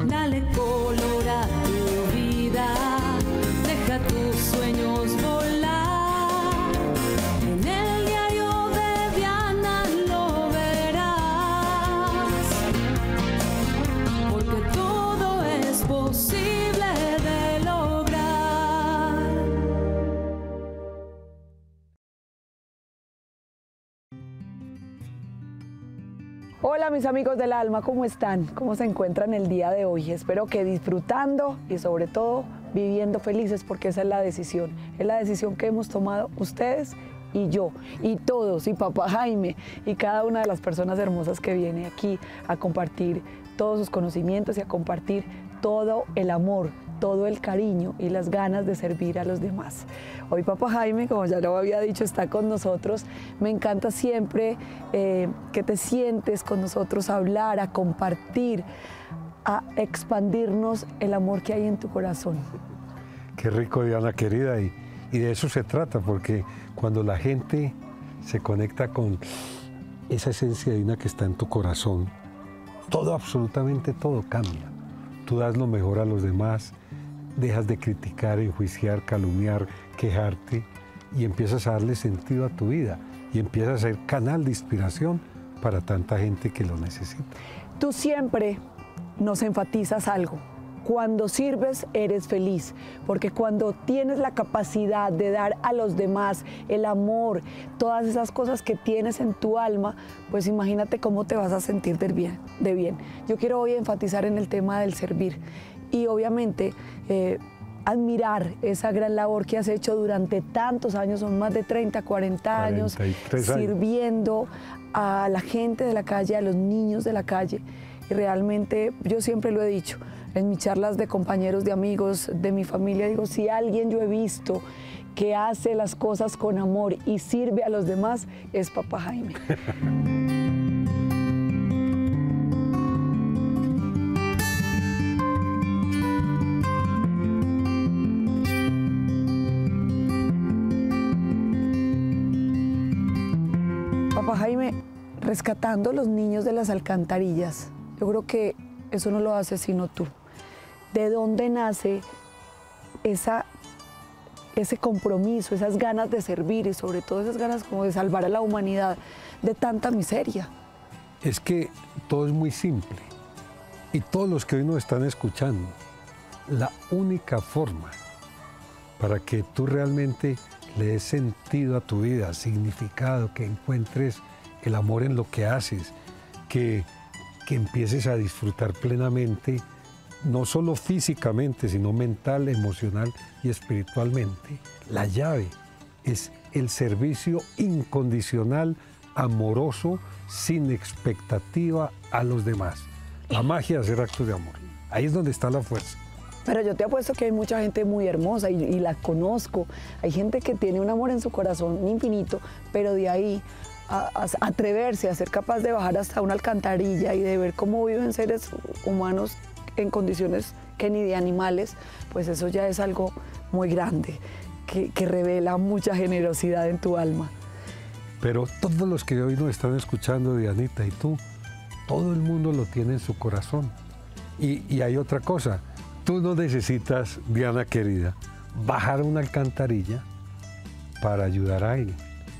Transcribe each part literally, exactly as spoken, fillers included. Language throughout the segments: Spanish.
Dale color a tu vida, deja tus sueños volar. En el diario de Diana lo verás, porque todo es posible de lograr. Hola mis amigos del alma, ¿cómo están? ¿Cómo se encuentran el día de hoy? Espero que disfrutando y sobre todo viviendo felices, porque esa es la decisión. Es la decisión que hemos tomado ustedes y yo, y todos, y papá Jaime, y cada una de las personas hermosas que viene aquí a compartir todos sus conocimientos y a compartir todo el amor, todo el cariño y las ganas de servir a los demás. Hoy papá Jaime, como ya lo había dicho, está con nosotros. Me encanta siempre eh, que te sientes con nosotros a hablar, a compartir, a expandirnos el amor que hay en tu corazón. Qué rico, Diana querida, y, y de eso se trata, porque cuando la gente se conecta con esa esencia divina que está en tu corazón, todo, absolutamente todo cambia. Tú das lo mejor a los demás, dejas de criticar, enjuiciar, calumniar, quejarte y empiezas a darle sentido a tu vida y empiezas a ser canal de inspiración para tanta gente que lo necesita. Tú siempre nos enfatizas algo. Cuando sirves, eres feliz, porque cuando tienes la capacidad de dar a los demás el amor, todas esas cosas que tienes en tu alma, pues imagínate cómo te vas a sentir de bien. De bien. Yo quiero hoy enfatizar en el tema del servir y obviamente eh, admirar esa gran labor que has hecho durante tantos años, son más de treinta, cuarenta años, sirviendo a la gente de la calle, a los niños de la calle. Y realmente, yo siempre lo he dicho, en mis charlas de compañeros, de amigos, de mi familia, digo, si alguien yo he visto que hace las cosas con amor y sirve a los demás, es papá Jaime. Papá Jaime, rescatando los niños de las alcantarillas, yo creo que eso no lo hace sino tú. ¿De dónde nace esa, ese compromiso, esas ganas de servir y sobre todo esas ganas como de salvar a la humanidad de tanta miseria? Es que todo es muy simple y todos los que hoy nos están escuchando, la única forma para que tú realmente le des sentido a tu vida, significado, que encuentres el amor en lo que haces, que, que empieces a disfrutar plenamente, no solo físicamente, sino mental, emocional y espiritualmente. La llave es el servicio incondicional, amoroso, sin expectativa a los demás. La magia de hacer actos de amor. Ahí es donde está la fuerza. Pero yo te apuesto que hay mucha gente muy hermosa y, y la conozco. Hay gente que tiene un amor en su corazón infinito, pero de ahí a, a atreverse a ser capaz de bajar hasta una alcantarilla y de ver cómo viven seres humanos en condiciones que ni de animales, pues eso ya es algo muy grande, que, que revela mucha generosidad en tu alma. Pero todos los que hoy nos están escuchando, Dianita, y tú, todo el mundo lo tiene en su corazón. Y, y hay otra cosa, tú no necesitas, Diana querida, bajar una alcantarilla para ayudar a alguien.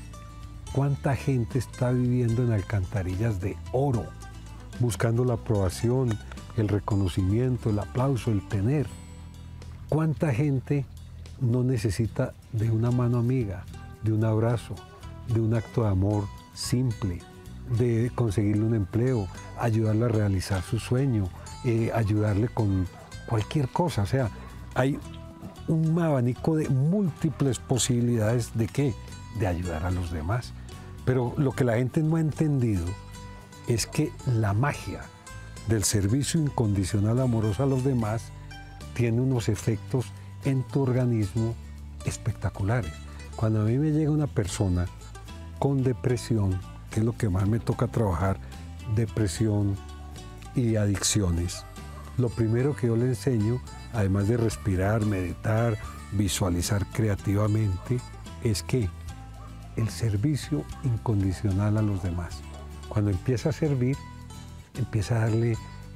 ¿Cuánta gente está viviendo en alcantarillas de oro, buscando la aprobación, el reconocimiento, el aplauso, el tener? ¿Cuánta gente no necesita de una mano amiga, de un abrazo, de un acto de amor simple, de conseguirle un empleo, ayudarle a realizar su sueño, eh, ayudarle con cualquier cosa? O sea, hay un abanico de múltiples posibilidades de qué, de ayudar a los demás. Pero lo que la gente no ha entendido es que la magia del servicio incondicional amoroso a los demás tiene unos efectos en tu organismo espectaculares. Cuando a mí me llega una persona con depresión, que es lo que más me toca trabajar, depresión y adicciones, lo primero que yo le enseño, además de respirar, meditar, visualizar creativamente, es que el servicio incondicional a los demás. Cuando empieza a servir, empieza a darle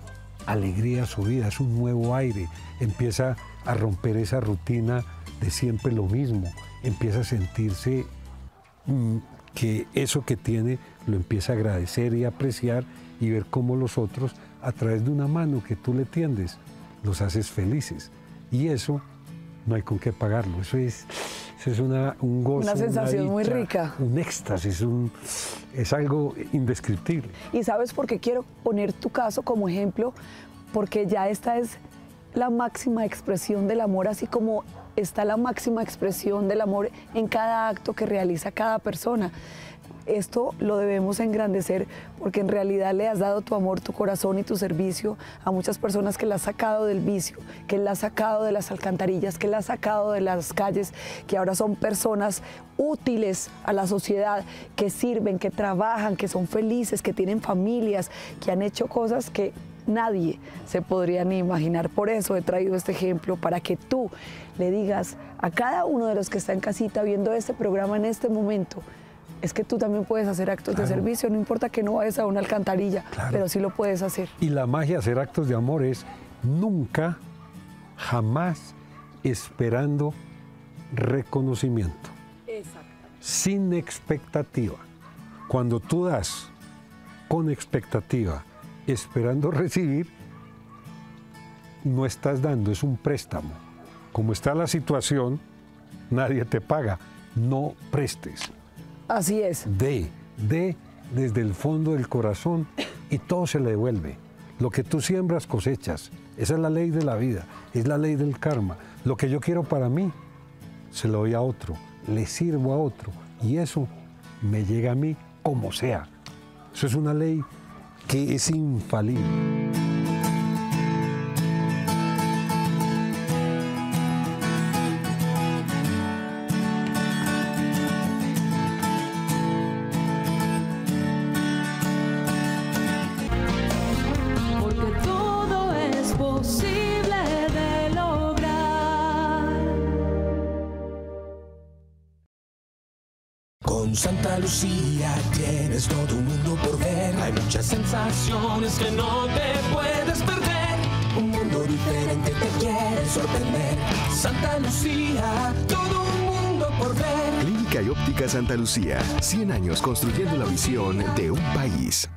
alegría a su vida, es un nuevo aire, empieza a romper esa rutina de siempre lo mismo, empieza a sentirse mmm, que eso que tiene lo empieza a agradecer y apreciar y ver cómo los otros, a través de una mano que tú le tiendes, los haces felices. Y eso no hay con qué pagarlo, eso es, eso es una, un gozo, una sensación una muy dicha, rica. Un éxtasis, un, es algo indescriptible. Y ¿sabes por qué quiero poner tu caso como ejemplo? Porque ya esta es la máxima expresión del amor, así como está la máxima expresión del amor en cada acto que realiza cada persona. Esto lo debemos engrandecer porque en realidad le has dado tu amor, tu corazón y tu servicio a muchas personas que la has sacado del vicio, que la has sacado de las alcantarillas, que la has sacado de las calles, que ahora son personas útiles a la sociedad, que sirven, que trabajan, que son felices, que tienen familias, que han hecho cosas que nadie se podría ni imaginar. Por eso he traído este ejemplo, para que tú le digas a cada uno de los que está en casita viendo este programa en este momento, es que tú también puedes hacer actos claro. de servicio, no importa que no vayas a una alcantarilla, claro. pero sí lo puedes hacer. Y la magia de hacer actos de amor es nunca, jamás esperando reconocimiento. Exactamente. Sin expectativa. Cuando tú das con expectativa, esperando recibir, no estás dando, es un préstamo. Como está la situación, nadie te paga, no prestes. Así es. De, de desde el fondo del corazón y todo se le devuelve. Lo que tú siembras, cosechas. Esa es la ley de la vida, es la ley del karma. Lo que yo quiero para mí, se lo doy a otro, le sirvo a otro y eso me llega a mí como sea. Eso es una ley que es infalible. Santa Lucía tienes todo un mundo por ver. Hay muchas sensaciones que no te puedes perder. Un mundo diferente te quiere sorprender. Santa Lucía, todo un mundo por ver. Clínica y Óptica Santa Lucía, cien años construyendo la visión de un país.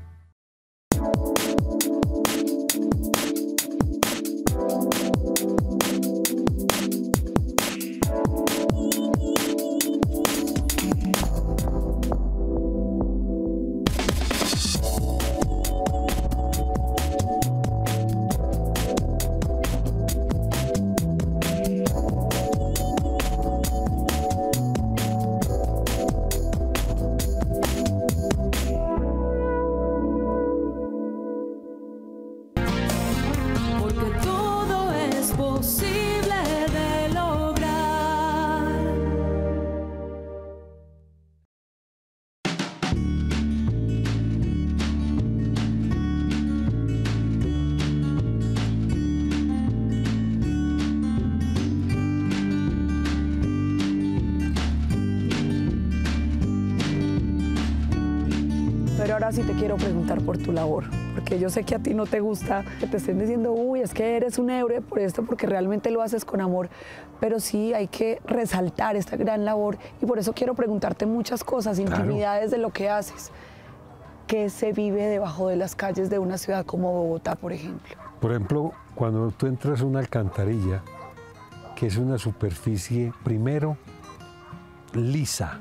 Pero ahora sí te quiero preguntar por tu labor, porque yo sé que a ti no te gusta que te estén diciendo, uy, es que eres un héroe por esto, porque realmente lo haces con amor, pero sí hay que resaltar esta gran labor y por eso quiero preguntarte muchas cosas, intimidades claro. de lo que haces. ¿Qué se vive debajo de las calles de una ciudad como Bogotá, por ejemplo? Por ejemplo, cuando tú entras a una alcantarilla, que es una superficie, primero, lisa,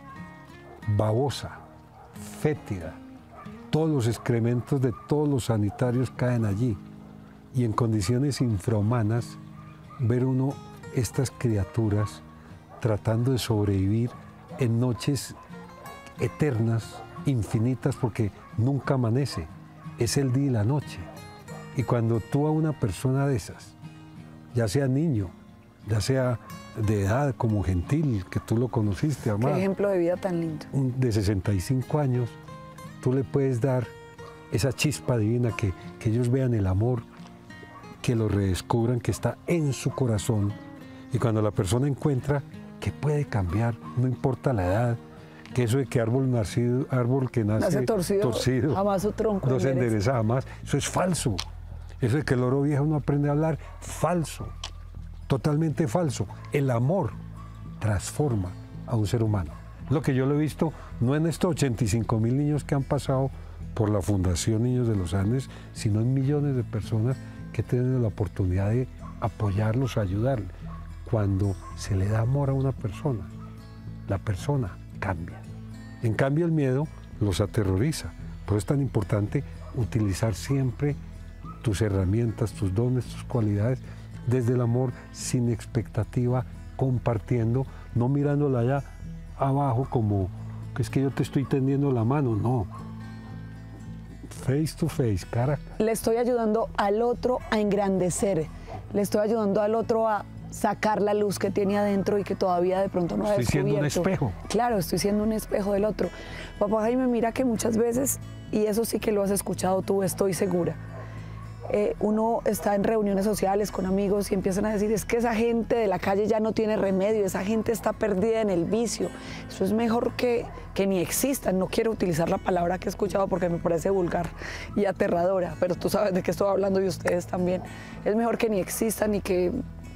babosa, fétida, todos los excrementos de todos los sanitarios caen allí y en condiciones infrahumanas ver uno estas criaturas tratando de sobrevivir en noches eternas, infinitas, porque nunca amanece, es el día y la noche. Y cuando tú a una persona de esas, ya sea niño, ya sea de edad como Gentil, que tú lo conociste, Amado. Qué ejemplo de vida tan lindo. De sesenta y cinco años, tú le puedes dar esa chispa divina, que, que ellos vean el amor, que lo redescubran, que está en su corazón. Y cuando la persona encuentra que puede cambiar, no importa la edad, que eso de que árbol, nacido, árbol que nace, nace torcido, torcido jamás su tronco no se endereza jamás, eso es falso. Eso de que el loro viejo no aprende a hablar, falso, totalmente falso. El amor transforma a un ser humano. Lo que yo lo he visto, no en estos ochenta y cinco mil niños que han pasado por la Fundación Niños de los Andes, sino en millones de personas que tienen la oportunidad de apoyarlos, ayudarles. Cuando se le da amor a una persona, la persona cambia. En cambio, el miedo los aterroriza. Por eso es tan importante utilizar siempre tus herramientas, tus dones, tus cualidades, desde el amor, sin expectativa, compartiendo, no mirándola allá abajo como que es que yo te estoy tendiendo la mano, no. Face to face, cara a cara. Le estoy ayudando al otro a engrandecer, le estoy ayudando al otro a sacar la luz que tiene adentro y que todavía de pronto no ha descubierto. Estoy siendo un espejo. Claro, estoy siendo un espejo del otro. Papá Jaime, mira que muchas veces, y eso sí que lo has escuchado tú, estoy segura, eh, uno está en reuniones sociales con amigos y empiezan a decir, es que esa gente de la calle ya no tiene remedio, esa gente está perdida en el vicio. Eso es mejor que, que ni existan. No quiero utilizar la palabra que he escuchado porque me parece vulgar y aterradora, pero tú sabes de qué estoy hablando y ustedes también. Es mejor que ni existan y que...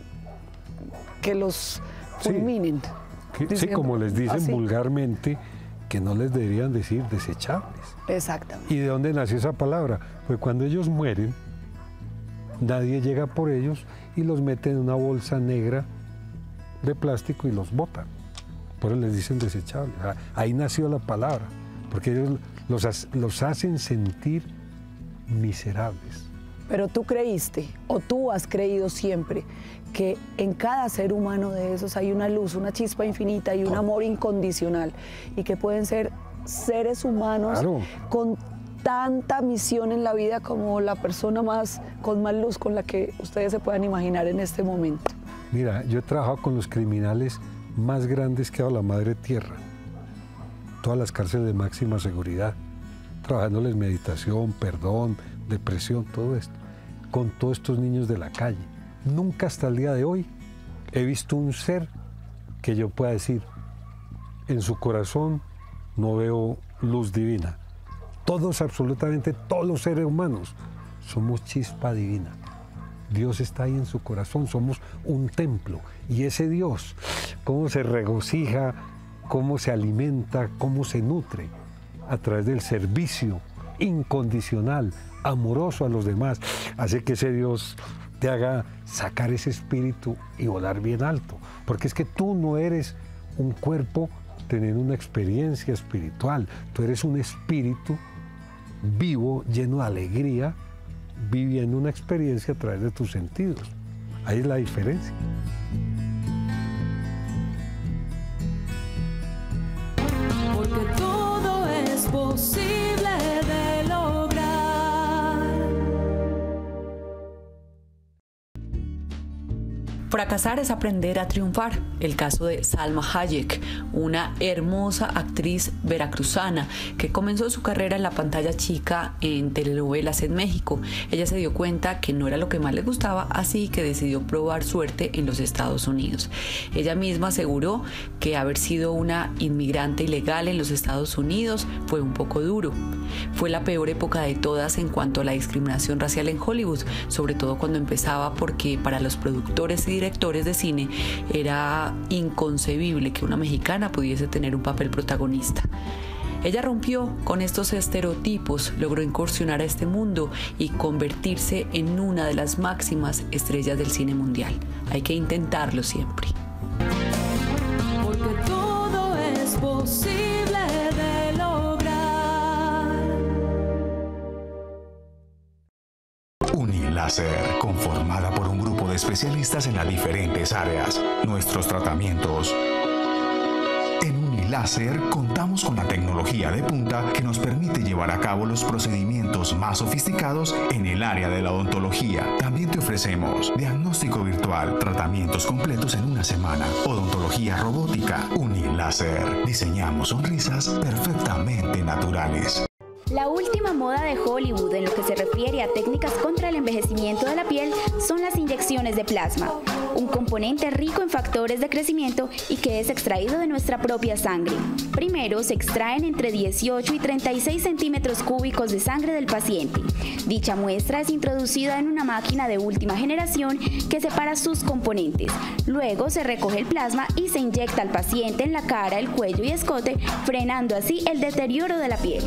que los fulminen. Sí, que, sí, como les dicen así vulgarmente, que no les deberían decir desechables. Exactamente. ¿Y de dónde nació esa palabra? Pues cuando ellos mueren, nadie llega por ellos y los mete en una bolsa negra de plástico y los botan. Por eso les dicen desechables. Ahí nació la palabra, porque ellos los, los hacen sentir miserables. Pero tú creíste, o tú has creído siempre, que en cada ser humano de esos hay una luz, una chispa infinita y un amor incondicional, y que pueden ser seres humanos claro, con tanta misión en la vida como la persona más, con más luz con la que ustedes se puedan imaginar en este momento. Mira, yo he trabajado con los criminales más grandes que ha dado la Madre Tierra, todas las cárceles de máxima seguridad, trabajándoles meditación, perdón, depresión, todo esto, con todos estos niños de la calle. Nunca hasta el día de hoy he visto un ser que yo pueda decir, en su corazón no veo luz divina. Todos, absolutamente todos los seres humanos, somos chispa divina. Dios está ahí en su corazón, somos un templo. Y ese Dios, cómo se regocija, cómo se alimenta, cómo se nutre, a través del servicio incondicional, amoroso a los demás, hace que ese Dios te haga sacar ese espíritu y volar bien alto. Porque es que tú no eres un cuerpo teniendo una experiencia espiritual, tú eres un espíritu vivo, lleno de alegría, viviendo una experiencia a través de tus sentidos. Ahí es la diferencia. Porque todo es posible de lograr. Fracasar es aprender a triunfar. El caso de Salma Hayek, una hermosa actriz veracruzana que comenzó su carrera en la pantalla chica en telenovelas en México. Ella se dio cuenta que no era lo que más le gustaba, así que decidió probar suerte en los Estados Unidos. Ella misma aseguró que haber sido una inmigrante ilegal en los Estados Unidos fue un poco duro. Fue la peor época de todas en cuanto a la discriminación racial en Hollywood, sobre todo cuando empezaba, porque para los productores y directores de cine era inconcebible que una mexicana pudiese tener un papel protagonista. Ella rompió con estos estereotipos, logró incursionar a este mundo y convertirse en una de las máximas estrellas del cine mundial. Hay que intentarlo siempre. Porque todo es posible de lograr. Uniláser, conformada por un grupo de especialistas en las diferentes áreas. Nuestros tratamientos. En Uniláser contamos con la tecnología de punta que nos permite llevar a cabo los procedimientos más sofisticados en el área de la odontología. También te ofrecemos diagnóstico virtual, tratamientos completos en una semana, odontología robótica. Uniláser, diseñamos sonrisas perfectamente naturales. La última moda de Hollywood en lo que se refiere a técnicas contra el envejecimiento de la piel son las inyecciones de plasma, un componente rico en factores de crecimiento y que es extraído de nuestra propia sangre. Primero se extraen entre dieciocho y treinta y seis centímetros cúbicos de sangre del paciente. Dicha muestra es introducida en una máquina de última generación que separa sus componentes. Luego se recoge el plasma y se inyecta al paciente en la cara, el cuello y escote, frenando así el deterioro de la piel.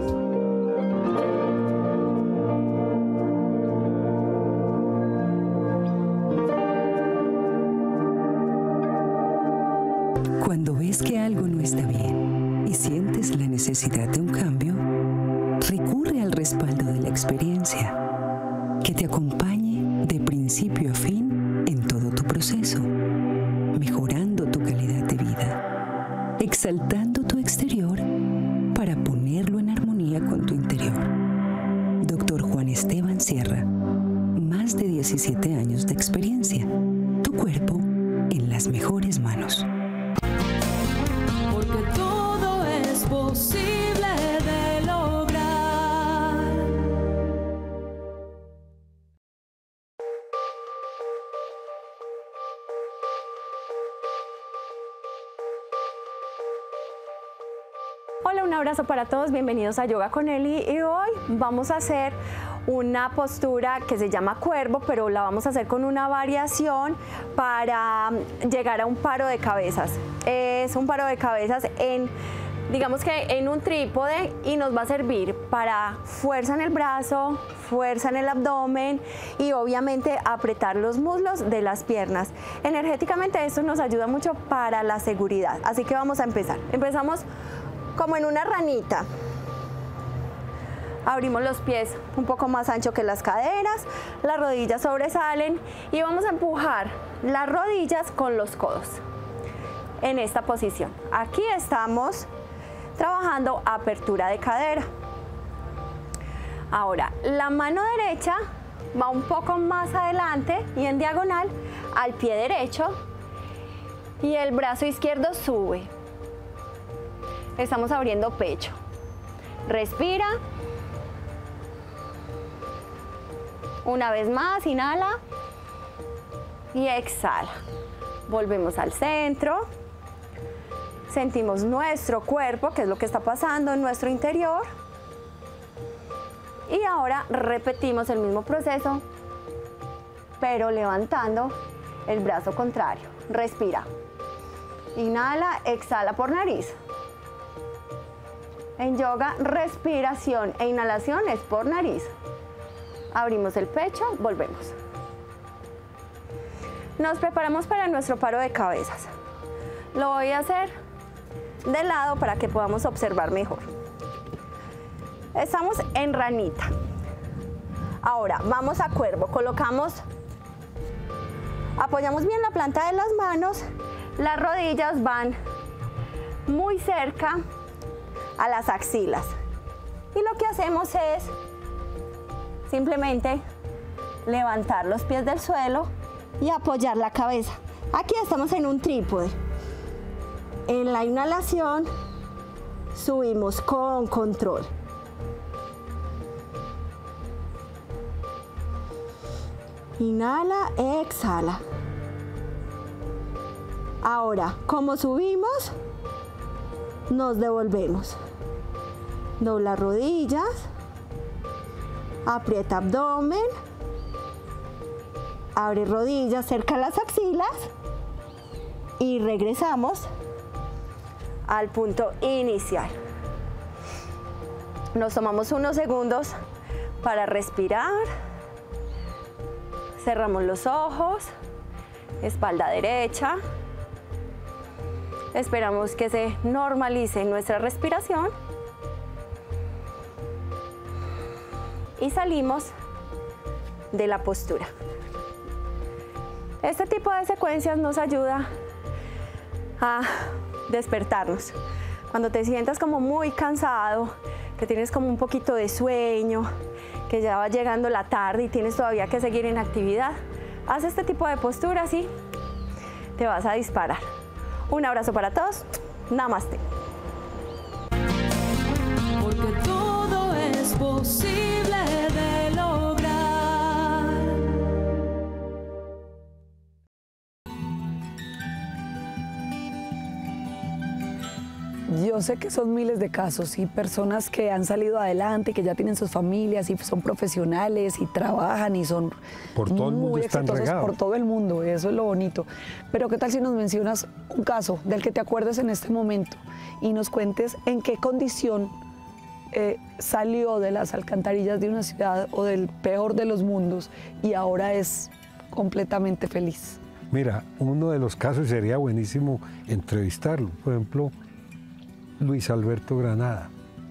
Cuando ves que algo no está bien y sientes la necesidad de un cambio, recurre al respaldo de la experiencia, que te acompañe de principio a fin en todo tu proceso, mejorando tu calidad de vida, exaltando tu exterior para ponerlo en armonía con tu interior. Doctor Juan Esteban Sierra, más de diecisiete años de experiencia, tu cuerpo en las mejores manos. Porque todo es posible de lograr. Hola, un abrazo para todos, bienvenidos a Yoga con Eli y hoy vamos a hacer una postura que se llama cuervo, pero la vamos a hacer con una variación para llegar a un paro de cabezas. Es un paro de cabezas en, digamos que en un trípode y nos va a servir para fuerza en el brazo, fuerza en el abdomen y obviamente apretar los muslos de las piernas. Energéticamente esto nos ayuda mucho para la seguridad, así que vamos a empezar. Empezamos como en una ranita. Abrimos los pies un poco más ancho que las caderas, las rodillas sobresalen y vamos a empujar las rodillas con los codos en esta posición. Aquí estamos trabajando apertura de cadera. Ahora, la mano derecha va un poco más adelante y en diagonal al pie derecho y el brazo izquierdo sube. Estamos abriendo pecho. Respira. Una vez más, inhala y exhala. Volvemos al centro. Sentimos nuestro cuerpo, que es lo que está pasando en nuestro interior. Y ahora repetimos el mismo proceso, pero levantando el brazo contrario. Respira. Inhala, exhala por nariz. En yoga, respiración e inhalación es por nariz. Abrimos el pecho, volvemos. Nos preparamos para nuestro paro de cabezas. Lo voy a hacer de lado para que podamos observar mejor. Estamos en ranita. Ahora vamos a cuervo. Colocamos, apoyamos bien la planta de las manos. Las rodillas van muy cerca a las axilas. Y lo que hacemos es simplemente levantar los pies del suelo y apoyar la cabeza. Aquí estamos en un trípode. En la inhalación subimos con control. Inhala, exhala. Ahora, como subimos, nos devolvemos. Dobla rodillas. Aprieta abdomen, abre rodillas cerca de las axilas y regresamos al punto inicial. Nos tomamos unos segundos para respirar, cerramos los ojos, espalda derecha, esperamos que se normalice nuestra respiración. Y salimos de la postura. Este tipo de secuencias nos ayuda a despertarnos. Cuando te sientas como muy cansado, que tienes como un poquito de sueño, que ya va llegando la tarde y tienes todavía que seguir en actividad, haz este tipo de posturas y te vas a disparar. Un abrazo para todos. Namaste. Porque todo posible de lograr. Yo sé que son miles de casos y personas que han salido adelante, que ya tienen sus familias y son profesionales y trabajan y son Por todo el mundo muy están exitosos regados. por todo el mundo. Eso es lo bonito. Pero ¿qué tal si nos mencionas un caso del que te acuerdes en este momento y nos cuentes en qué condición eh, salió de las alcantarillas de una ciudad o del peor de los mundos y ahora es completamente feliz? Mira, uno de los casos sería buenísimo entrevistarlo. Por ejemplo, Luis Alberto Granada.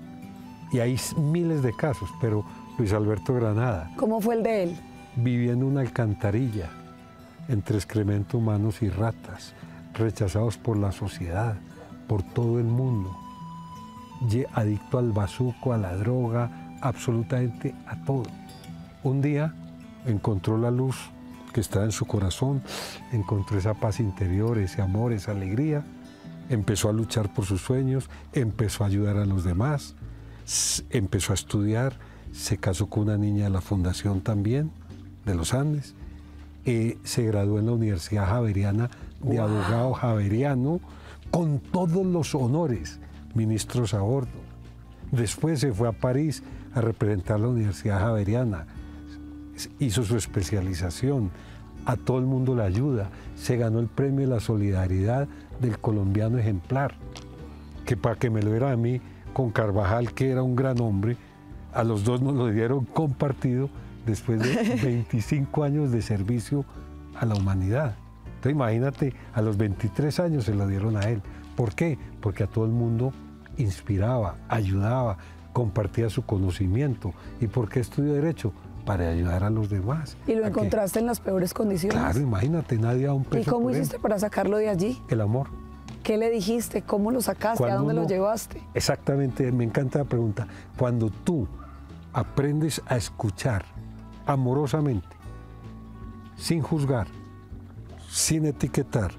Y hay miles de casos, pero Luis Alberto Granada ¿Cómo fue el de él? vivía en una alcantarilla entre excremento humanos y ratas, rechazados por la sociedad, por todo el mundo, Ye- adicto al bazuco, a la droga, absolutamente a todo. Un día encontró la luz que estaba en su corazón, encontró esa paz interior, ese amor, esa alegría, empezó a luchar por sus sueños, empezó a ayudar a los demás, s- empezó a estudiar, se casó con una niña de la fundación también, de los Andes, eh, se graduó en la Universidad Javeriana de Wow. abogado javeriano, con todos los honores, ministros a bordo. Después se fue a París a representar la Universidad Javeriana, hizo su especialización, a todo el mundo le ayuda, se ganó el premio de la solidaridad del colombiano ejemplar, que para que me lo diera a mí, con Carvajal, que era un gran hombre, a los dos nos lo dieron compartido después de veinticinco años de servicio a la humanidad. Entonces imagínate, a los veintitrés años se lo dieron a él. ¿Por qué? Porque a todo el mundo inspiraba, ayudaba, compartía su conocimiento. ¿Y por qué estudió Derecho? Para ayudar a los demás. ¿Y lo ¿A qué? encontraste en las peores condiciones? Claro, imagínate, nadie da un peso ¿Y cómo por él. hiciste para sacarlo de allí? El amor. ¿Qué le dijiste? ¿Cómo lo sacaste? Cuando ¿A dónde lo uno- llevaste? Exactamente, me encanta la pregunta. Cuando tú aprendes a escuchar amorosamente, sin juzgar, sin etiquetar,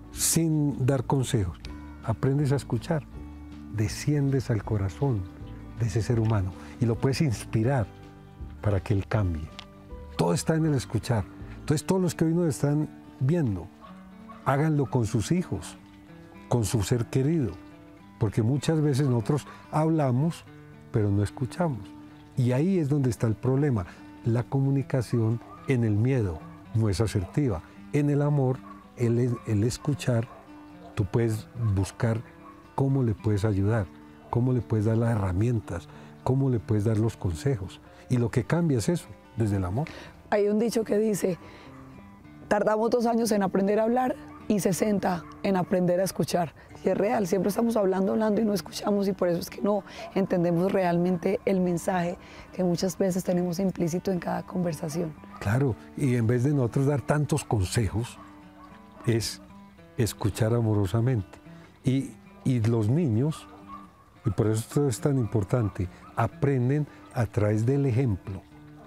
sin dar consejos, aprendes a escuchar, desciendes al corazón de ese ser humano y lo puedes inspirar para que él cambie. Todo está en el escuchar. Entonces todos los que hoy nos están viendo, háganlo con sus hijos, con su ser querido, porque muchas veces nosotros hablamos, pero no escuchamos. Y ahí es donde está el problema. La comunicación en el miedo no es asertiva. En el amor, el, el escuchar, tú puedes buscar cómo le puedes ayudar, cómo le puedes dar las herramientas, cómo le puedes dar los consejos. Y lo que cambia es eso, desde el amor. Hay un dicho que dice, tardamos dos años en aprender a hablar y sesenta en aprender a escuchar. Y es real, siempre estamos hablando, hablando y no escuchamos y por eso es que no entendemos realmente el mensaje que muchas veces tenemos implícito en cada conversación. Claro, y en vez de nosotros dar tantos consejos, es escuchar amorosamente. Y, y los niños, y por eso esto es tan importante, aprenden a través del ejemplo.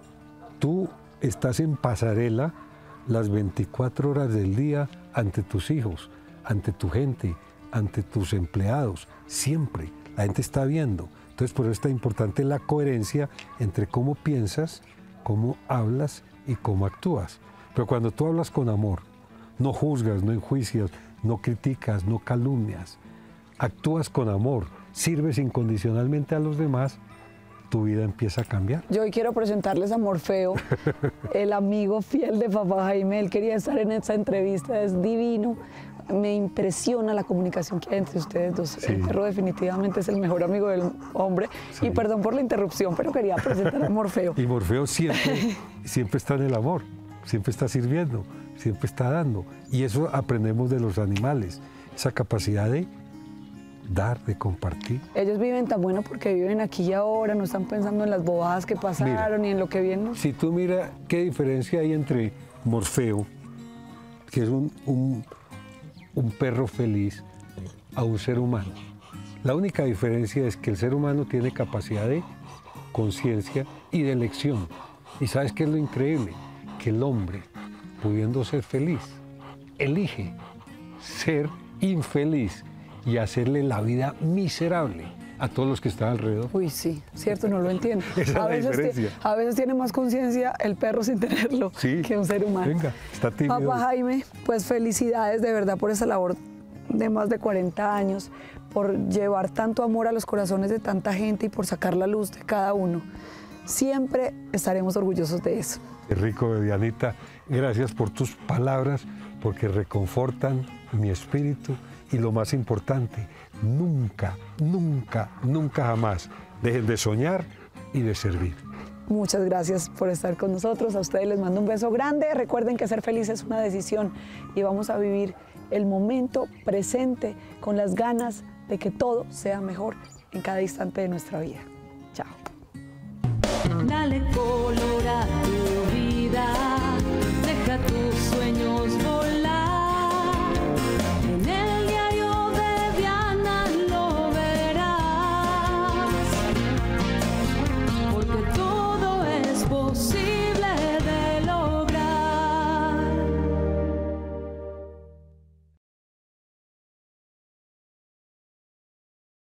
Tú estás en pasarela las veinticuatro horas del día ante tus hijos, ante tu gente, ante tus empleados, siempre. La gente está viendo. Entonces, por eso es tan importante la coherencia entre cómo piensas, cómo hablas y cómo actúas. Pero cuando tú hablas con amor, no juzgas, no enjuicias, no criticas, no calumnias, actúas con amor, sirves incondicionalmente a los demás, tu vida empieza a cambiar. Yo hoy quiero presentarles a Morfeo, el amigo fiel de Papá Jaime. Él quería estar en esta entrevista, es divino. Me impresiona la comunicación que hay entre ustedes dos. Sí. El perro definitivamente es el mejor amigo del hombre. Sí. Y perdón por la interrupción, pero quería presentar a Morfeo. Y Morfeo siempre, siempre está en el amor, siempre está sirviendo, siempre está dando. Y eso aprendemos de los animales, esa capacidad de dar, de compartir. Ellos viven tan bueno porque viven aquí y ahora, no están pensando en las bobadas que pasaron Mira, ni en lo que viene. Si tú miras qué diferencia hay entre Morfeo, que es un, un, un perro feliz, a un ser humano. La única diferencia es que el ser humano tiene capacidad de conciencia y de elección. ¿Y sabes qué es lo increíble? Que el hombre, pudiendo ser feliz, elige ser infeliz y hacerle la vida miserable a todos los que están alrededor. Uy, sí, cierto, no lo entiendo. Esa es a, la veces diferencia. ti- a veces tiene más conciencia el perro sin tenerlo Sí. que un ser humano. Venga, está tímido. Papá Jaime, pues felicidades de verdad por esa labor de más de cuarenta años, por llevar tanto amor a los corazones de tanta gente y por sacar la luz de cada uno. Siempre estaremos orgullosos de eso. Qué rico, Dianita. Gracias por tus palabras, porque reconfortan mi espíritu y lo más importante, nunca, nunca, nunca jamás dejen de soñar y de servir. Muchas gracias por estar con nosotros. A ustedes les mando un beso grande. Recuerden que ser feliz es una decisión y vamos a vivir el momento presente con las ganas de que todo sea mejor en cada instante de nuestra vida. Chao. Dale cola.